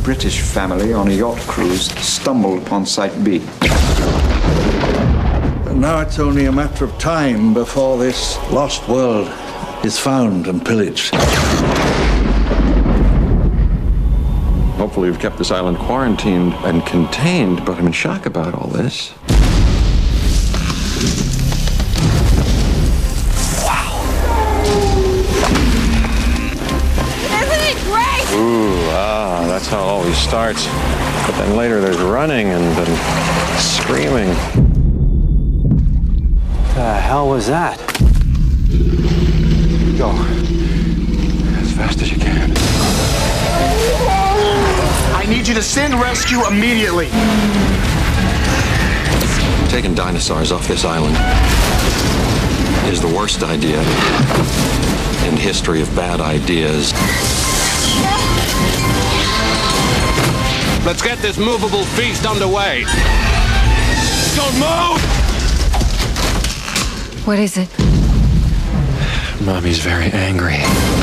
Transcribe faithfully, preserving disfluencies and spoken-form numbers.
British family on a yacht cruise stumbled upon Site B. Now it's only a matter of time before this lost world is found and pillaged. Hopefully we've kept this island quarantined and contained, but I'm in shock about all this. Ooh, ah, that's how it always starts. But then later there's running and then screaming. The hell was that? Go. As fast as you can. I need you to send rescue immediately. Taking dinosaurs off this island is the worst idea in history of bad ideas. Let's get this movable feast underway. Don't move! What is it? Mommy's very angry.